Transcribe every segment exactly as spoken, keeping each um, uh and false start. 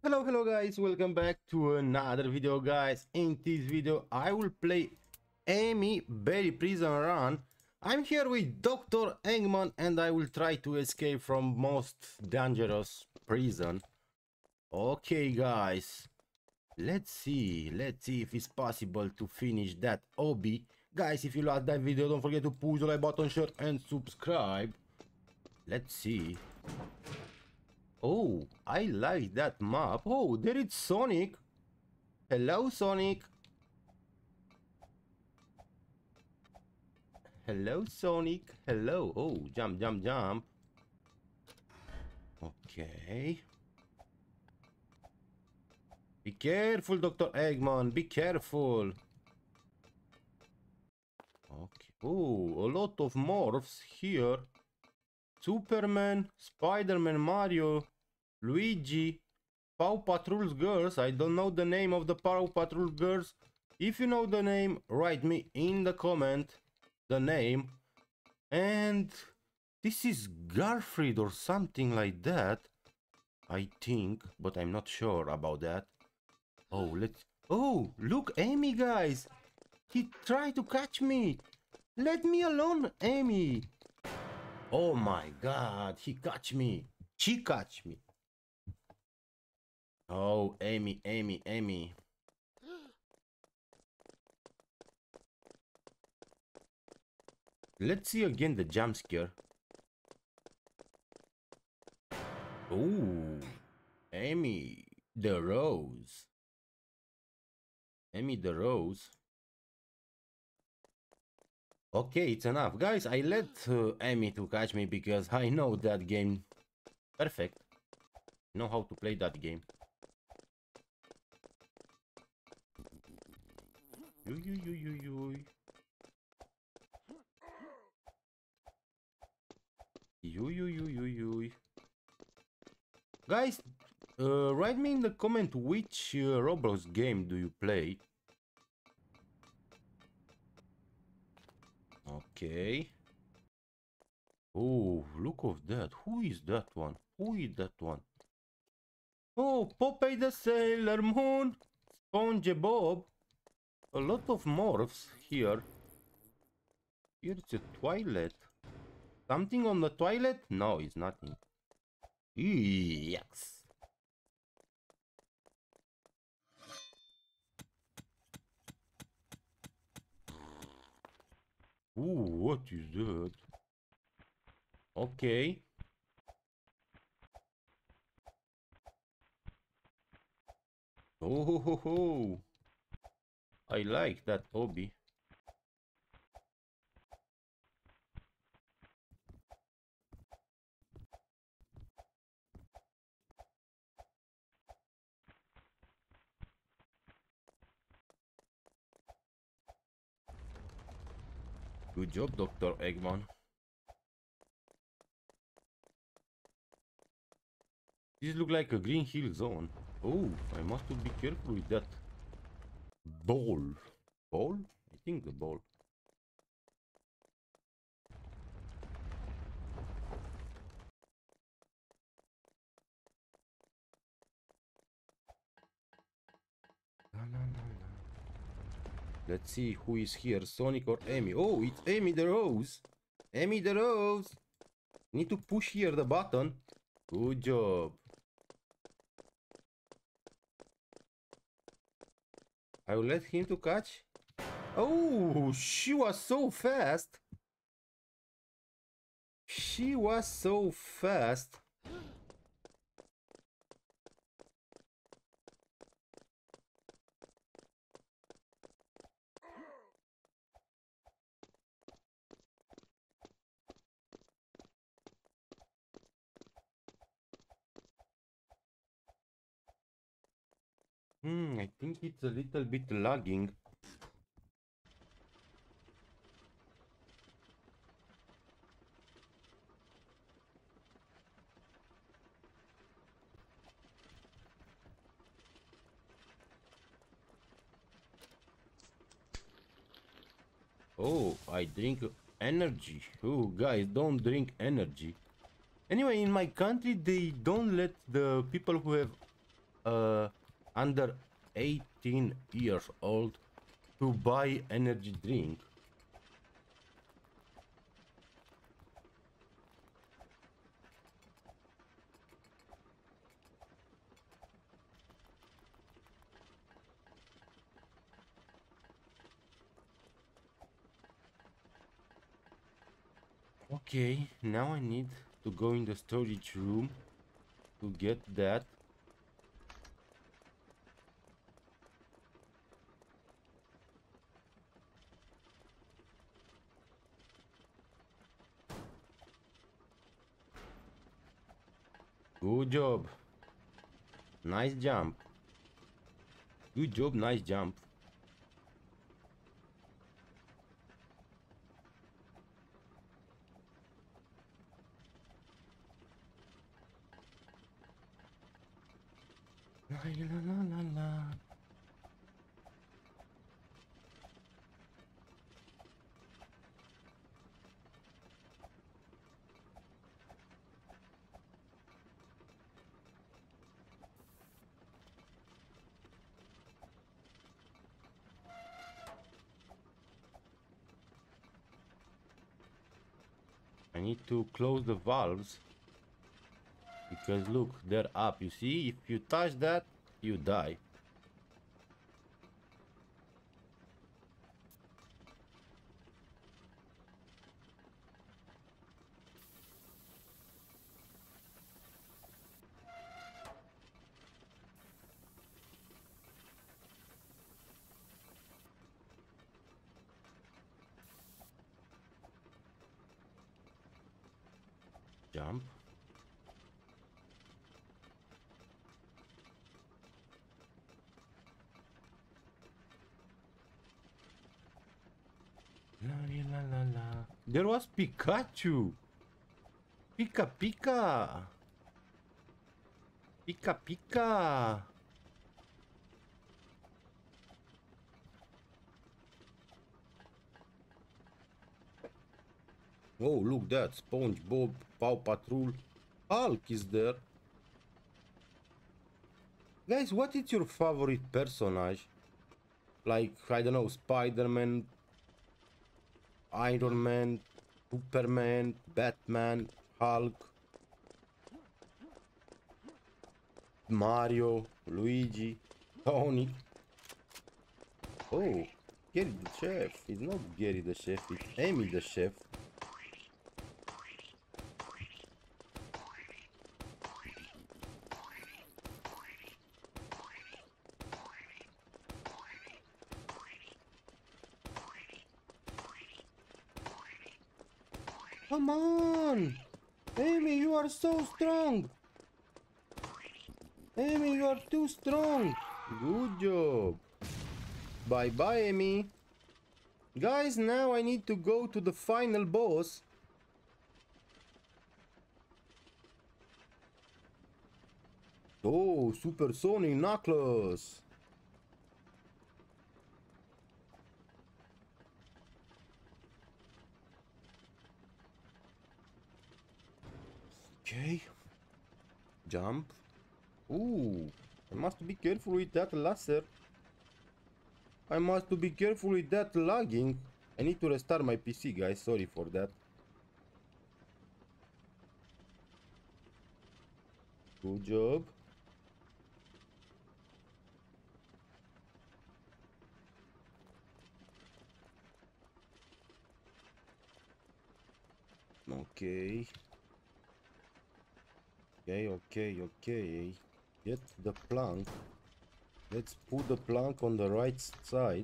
Hello, hello guys, welcome back to another video guys. In this video I will play Amy Berry Prison Run. I'm here with Doctor Eggman and I will try to escape from most dangerous prison. Okay guys, let's see, let's see if it's possible to finish that obby. Guys, if you like that video, don't forget to push the like button, share and subscribe. Let's see. Oh, I like that map. Oh, there is Sonic. Hello, Sonic. Hello, Sonic. Hello. Oh, jump, jump, jump. Okay. Be careful, Doctor Eggman. Be careful. Okay. Oh, a lot of morphs here. Superman, Spider-Man, Mario, Luigi, Paw Patrol girls. I don't know the name of the Paw Patrol girls. If you know the name, write me in the comment the name. And this is Garfield or something like that, I think, but I'm not sure about that. Oh, let's... Oh, look, Amy, guys. He tried to catch me. Let me alone, Amy. Oh my god, he catch me. She catch me. Oh, Amy, Amy, Amy. Let's see again the jump scare. Oh, Amy the Rose. Amy the Rose. Okay, it's enough. Guys, I let uh, Amy to catch me because I know that game perfect. Know how to play that game. Yo, yo, yo, yo, yo. Yo, yo, yo, yo, yo. Guys, uh, write me in the comment which uh, Roblox game do you play. Okay. Oh, look of that. Who is that one? Who is that one? Oh, Popeye the Sailor Moon. SpongeBob. A lot of morphs here. Here's a toilet. Something on the toilet? No, it's nothing. Yucks. Ooh, what is that? Okay. Oh ho ho ho. I like that hobby. Good job, Doctor Eggman. This looks like a Green Hill Zone. Oh, I must be careful with that ball. Ball? I think the ball. La, la, la, la. Let's see who is here, Sonic or Amy. Oh, it's Amy the Rose. Amy the Rose. Need to push here the button. Good job. I will let him to catch. Oh, she was so fast. She was so fast. Hmm, I think it's a little bit lagging. Oh, I drink energy. Oh, guys, don't drink energy. Anyway, in my country, they don't let the people who have uh, under eighteen years old to buy energy drink. Okay, now I need to go in the storage room to get that. Good job. Nice jump. Good job, nice jump. La la la la la. I need to close the valves because look, they're up. You see, if you touch that, you die. Jump. La la la la. There was Pikachu. Pika Pika. Pika Pika. Oh, look that. SpongeBob, Paw Patrol. Hulk is there. Guys, what is your favorite personage? Like, I don't know, Spider-Man, Iron Man, Superman, Batman, Hulk, Mario, Luigi, Tony. Oh, Gary the chef. It's not Gary the chef, it's Amy the chef. Come on! Amy, you are so strong! Amy, you are too strong! Good job! Bye bye, Amy! Guys, now I need to go to the final boss. Oh, Super Sonic Knuckles! Okay. Jump. Ooh. I must be careful with that laser. I must be careful with that lagging. I need to restart my P C, guys. Sorry for that. Good job. Okay. Okay, okay, okay. Get the plank. Let's put the plank on the right side.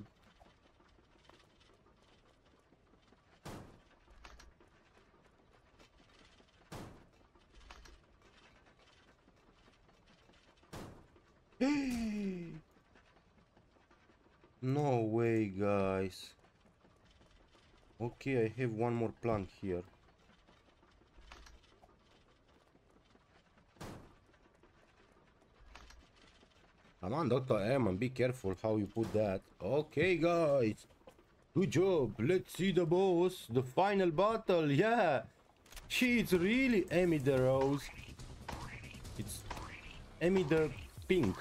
No way, guys. Okay, I have one more plank here. Come on, Doctor Eggman, be careful how you put that. Okay, guys. Good job. Let's see the boss. The final battle. Yeah. She's really Amy the Rose. It's Amy the pink.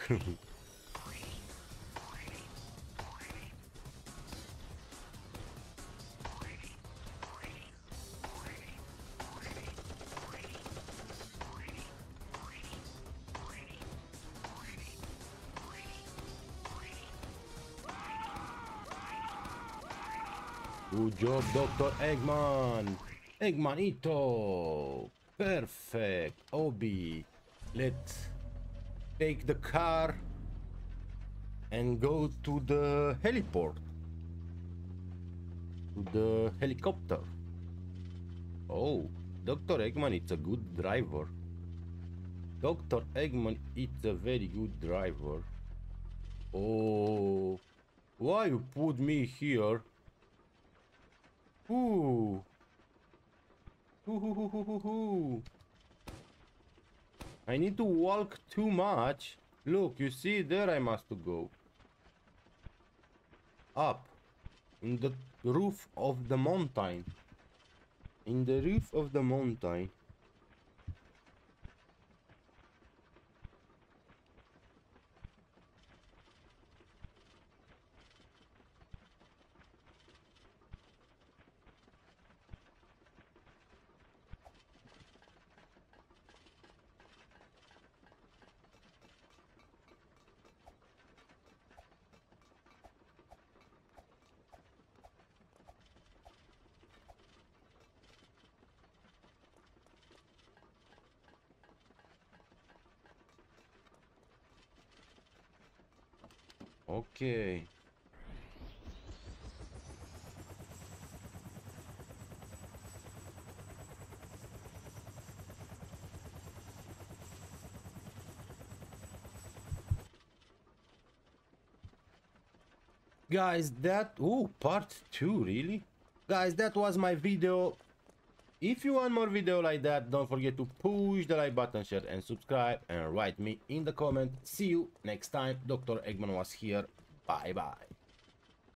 Good job, Doctor Eggman! Eggmanito! Perfect! Obi! Let's take the car and go to the heliport. To the helicopter. Oh, Doctor Eggman is a good driver. Doctor Eggman is a very good driver. Oh, why you put me here? Ooh. Ooh, ooh, ooh, ooh, ooh, ooh. I need to walk too much. Look, you see, there I must go. Up. In the roof of the mountain. In the roof of the mountain. Okay. Guys, that... Oh, part two, really? Guys, that was my video. If you want more video like that, don't forget to push the like button, share and subscribe, and write me in the comment. See you next time. Doctor Eggman was here. Bye bye.